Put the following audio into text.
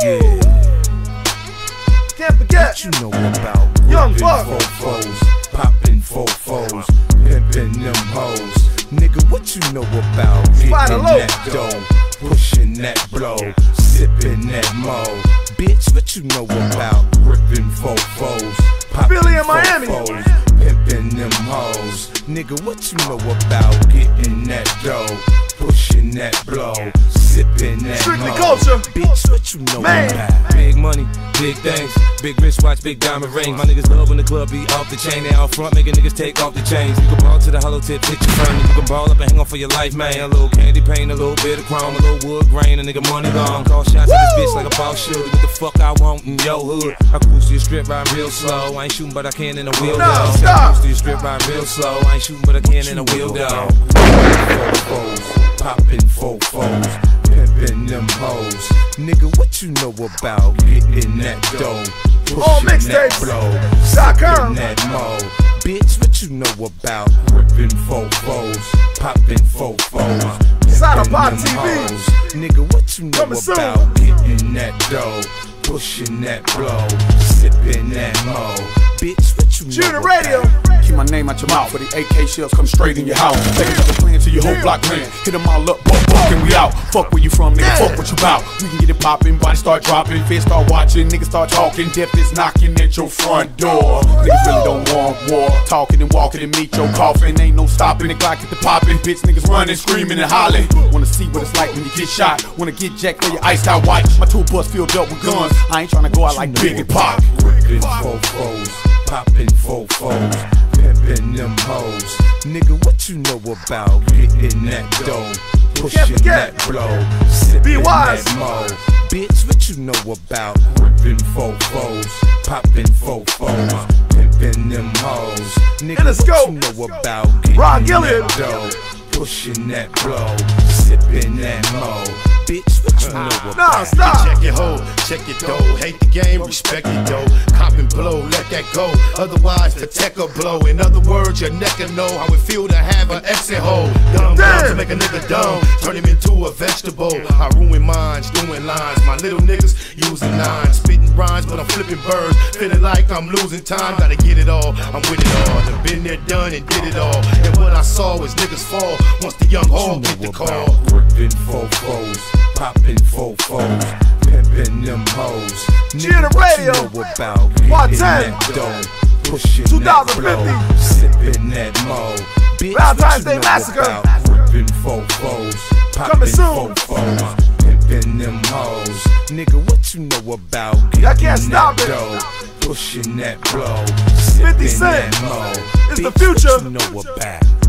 Yeah. Can't forget. What you know about Young ripping Buck. fofos, popping fofos, pimping them hoes. Nigga, what you know about Spider getting low. that dough, pushing that blow, sipping that mo? Bitch, what you know about ripping fofos, popping Philly and Miami. fofos, pimping them hoes? Nigga, what you know about getting that dough, pushing that blow, sipping that Strictly mo? culture. Bitch, what you know Man. about? Big money, big things, big wristwatch, big diamond ring. My niggas love when the club be off the chain. They out front making niggas take off the chains. You can ball to the hollow tip, hit your frame. You can ball up and hang on for your life, man. A little candy paint, a little bit of chrome, a little wood grain, a nigga money long. Call shots at this bitch like a boss should. What the fuck I want in your hood? I cruise to your strip, ride real slow. I ain't shooting, but I can in a wheel No, dog. stop. I cruise to your strip, ride real slow. I ain't shooting, but I can in a wheel dog. Fofos, popping fofos, pimping them hoes. Nigga, what you know about getting that dough, All pushing that mixtapes. blow, .com. sipping that mo? Bitch, what you know about ripping fofos, popping fofos, Side of pimping Pop them TV. hoes? Nigga, what you know Coming soon. about getting that dough, pushing that blow, sipping that mo? Bitch, what you know Junior about? Radio. Keep my name out your mouth, for the AK shells come straight in your house. Take another plan to your whole block land. Hit them all up, buck, and we out. Fuck where you from, nigga, fuck what you bout. We can get it poppin', body start dropping, feds start watching, niggas start talking, death is knocking at your front door. Niggas really don't want war, talking and walking and meet your coffin. Ain't no stopping, the Glock get the popping, bitch niggas running, screaming and hollering. Wanna see what it's like when you get shot, wanna get jacked for your iced out watch. My tool bus filled up with guns, I ain't tryna go out like Big and Pop. Ripping fofos, popping fofos, pimping them hoes. Nigga, what you know about getting that dough, pushing forget. that blow, sipping Be wise. that mo? Bitch, what you know about ripping fofos, popping fofos, pimping them hoes? Nigga, In the what scope. you know about getting Ron Gillian. that dough, pushing that blow, sipping that mo? Bitch, what you know about? Nah, stop. Check your hoe, check your dough. Hate the game, respect it though. Cop and blow, let that go. Otherwise, the tech will blow. In other words, your neck will know how it feel to have an exit hole. Dumb Damn. to make a nigga dumb, turn him into a vegetable. I ruin minds, doing lines. My little niggas using nines, spitting rhymes, but I'm flipping birds. Feeling like I'm losing time, gotta get it all. I'm with it all. Done been there, done, and did it all. And what I saw was niggas fall once the young hog get the call. Ripping fofos, popping fofos, pimping them hoes. Junior Nigga, what Radio. you know about Part getting 10. that dough, pushing 2050. that blow, sipping that mo? Bitch, Valentine's what you Day know Massacre. about ripping fofos, popping Coming soon. fofos, pimping them hoes? Nigga, what you know about getting I can't stop that it. dough, pushing that blow, 50 sipping Cent that mo? is the Bitch, future. What you know about?